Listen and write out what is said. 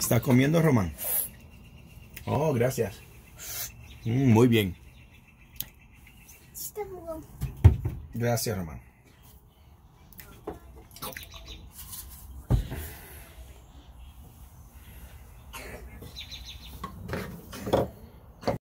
¿Está comiendo, Román? Oh, gracias. Muy bien. Gracias, Román.